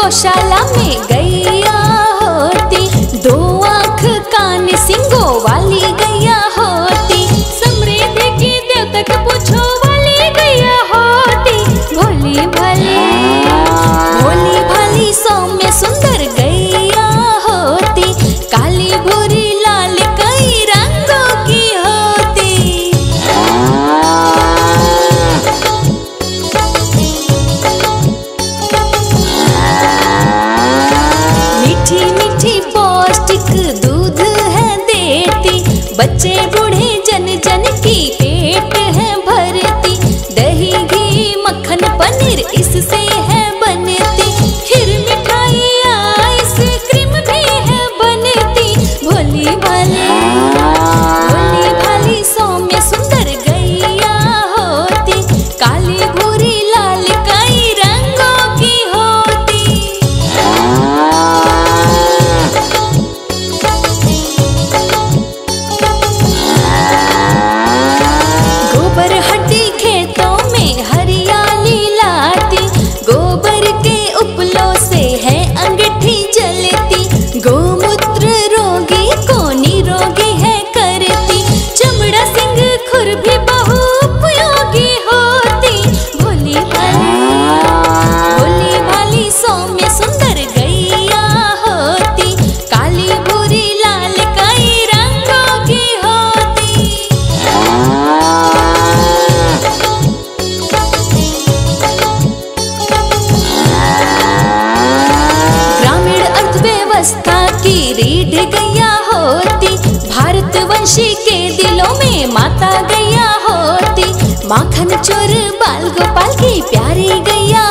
गौशाला में गैया होती, 2 आँख कान सिंगों वाली गैया होती, समृद्धि की देव तक पूछो वाली गैया होती। भोली भाली सौम्य सुंदर गैया होती, काली भूरी लाल कई रंगों की होती। मीठी मीठी पौष्टिक दूध है देती, बच्चे बूढ़े जन जन की पेट है भरती, दही घी मक्खन पनीर इससे है बनती, खीर मिठाई आइसक्रीम भी है बनती। भोली भाली सौम्य सुंदर गैया होती, काली भूरी लाल कई रंगों की होती। गोबर हड्डी खेतों में हरियाली लाती, गोबर के उपलों से है अंगीठी जलती, गोमूत्र रोगी को निरोगी है करती, चमड़ा सिंह खुर भी बहु उपयोगी होती। भोली भाली सौम्य सुंदर गैया होती, काली भूरी लाल कई रंगों की होती। ग्रामीण अर्थव्यवस्था की रीढ़ गैया होती, भारतवंशी के दिलों में माता गैया होती, माखन चोर बाल गोपाल की प्यारी गैया